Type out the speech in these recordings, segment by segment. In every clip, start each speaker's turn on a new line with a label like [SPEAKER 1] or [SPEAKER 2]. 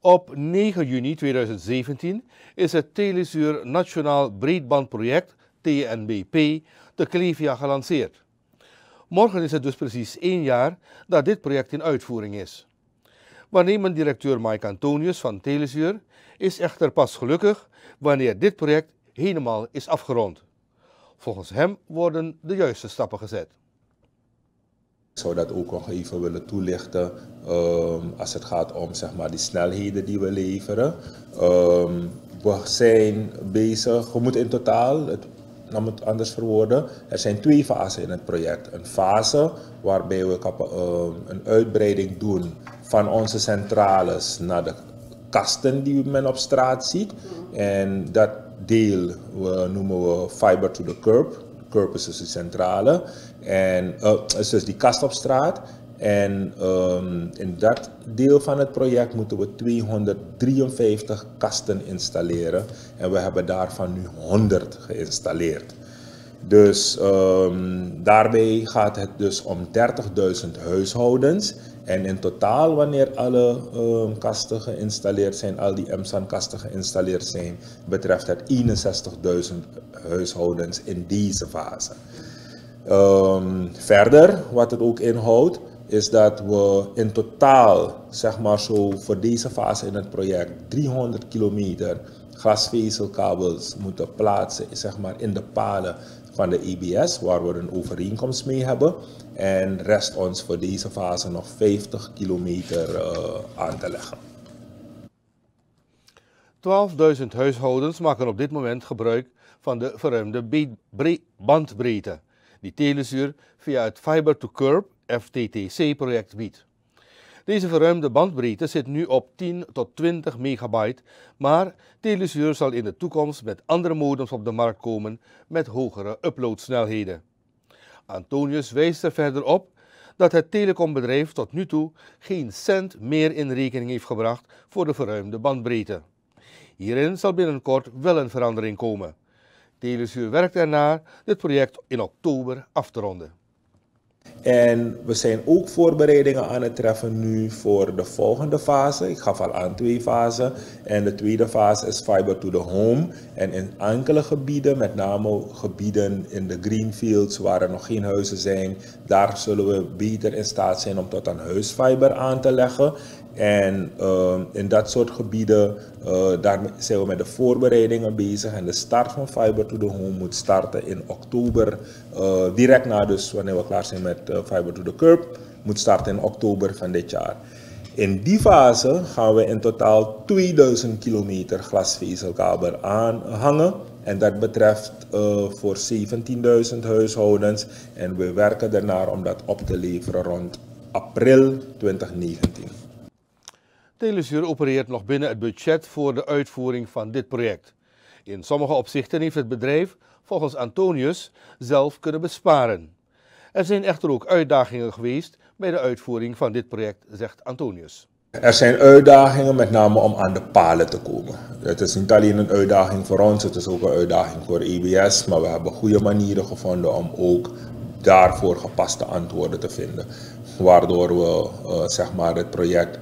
[SPEAKER 1] Op 9 juni 2017 is het Telezuur Nationaal Breedbandproject, TNBP, te Clevia gelanceerd. Morgen is het dus precies 1 jaar dat dit project in uitvoering is. Waarnemend directeur Mike Antonius van Telezuur is echter pas gelukkig wanneer dit project helemaal is afgerond. Volgens hem worden de juiste stappen gezet.
[SPEAKER 2] Ik zou dat ook nog even willen toelichten als het gaat om zeg maar, die snelheden die we leveren. We zijn bezig, we moeten in totaal, om het anders verwoorden, er zijn 2 fasen in het project. Een fase waarbij we een uitbreiding doen van onze centrales naar de kasten die men op straat ziet. En dat deel noemen we fiber to the curb. Curb is dus de centrale en is dus die kast op straat. En in dat deel van het project moeten we 253 kasten installeren. En we hebben daarvan nu 100 geïnstalleerd. Dus daarbij gaat het dus om 30.000 huishoudens. En in totaal, wanneer alle kasten geïnstalleerd zijn, al die MSAN-kasten geïnstalleerd zijn, betreft het 61.000 huishoudens in deze fase. Verder, wat het ook inhoudt, is dat we in totaal, zeg maar zo, voor deze fase in het project 300 kilometer glasvezelkabels moeten plaatsen, zeg maar, in de palen van de EBS, waar we een overeenkomst mee hebben. En rest ons voor deze fase nog 50 kilometer aan te leggen.
[SPEAKER 1] 12.000 huishoudens maken op dit moment gebruik van de verruimde bandbreedte die Telezuur via het Fiber to Curb FTTC-project biedt. Deze verruimde bandbreedte zit nu op 10 tot 20 megabyte, maar Telezuur zal in de toekomst met andere modems op de markt komen met hogere uploadsnelheden. Antonius wijst er verder op dat het telecombedrijf tot nu toe geen cent meer in rekening heeft gebracht voor de verruimde bandbreedte. Hierin zal binnenkort wel een verandering komen. Telezuur werkt ernaar dit project in oktober af te ronden.
[SPEAKER 2] En we zijn ook voorbereidingen aan het treffen nu voor de volgende fase. Ik gaf al aan 2 fasen. En de tweede fase is fiber to the home. En in enkele gebieden, met name gebieden in de greenfields waar er nog geen huizen zijn, daar zullen we beter in staat zijn om tot aan huisfiber aan te leggen. En in dat soort gebieden, daar zijn we met de voorbereidingen bezig. En de start van Fiber to the Home moet starten in oktober. Direct na dus wanneer we klaar zijn met Fiber to the Curb, moet starten in oktober van dit jaar. In die fase gaan we in totaal 2000 kilometer glasvezelkabel aanhangen. En dat betreft voor 17.000 huishoudens. En we werken ernaar om dat op te leveren rond april 2019.
[SPEAKER 1] Telezuur opereert nog binnen het budget voor de uitvoering van dit project. In sommige opzichten heeft het bedrijf, volgens Antonius, zelf kunnen besparen. Er zijn echter ook uitdagingen geweest bij de uitvoering van dit project, zegt Antonius.
[SPEAKER 2] Er zijn uitdagingen met name om aan de palen te komen. Het is niet alleen een uitdaging voor ons, het is ook een uitdaging voor EBS, maar we hebben goede manieren gevonden om ook daarvoor gepaste antwoorden te vinden. Waardoor we zeg maar het project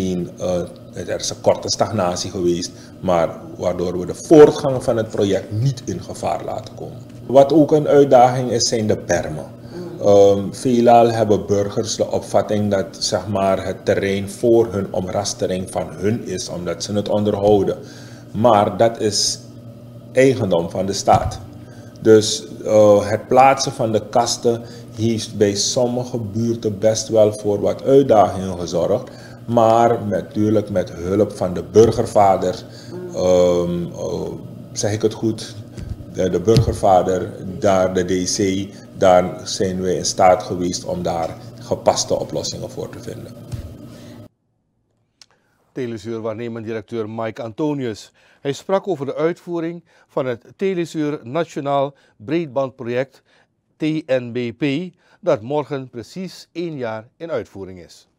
[SPEAKER 2] er is een korte stagnatie geweest, maar waardoor we de voortgang van het project niet in gevaar laten komen. Wat ook een uitdaging is, zijn de bermen. Veelal hebben burgers de opvatting dat zeg maar, het terrein voor hun omrastering van hun is, omdat ze het onderhouden. Maar dat is eigendom van de staat. Dus het plaatsen van de kasten heeft bij sommige buurten best wel voor wat uitdagingen gezorgd. Maar natuurlijk met hulp van de burgervader, zeg ik het goed, de burgervader, daar de DC, daar zijn we in staat geweest om daar gepaste oplossingen voor te vinden.
[SPEAKER 1] Telezuur waarnemend directeur Mike Antonius. Hij sprak over de uitvoering van het Telezuur Nationaal Breedbandproject TNBP, dat morgen precies 1 jaar in uitvoering is.